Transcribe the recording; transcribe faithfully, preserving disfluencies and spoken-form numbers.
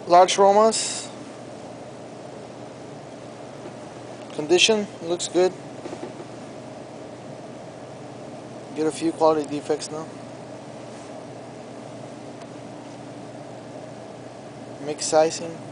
Large Romas. Condition looks good. Get a few quality defects now. Mix sizing.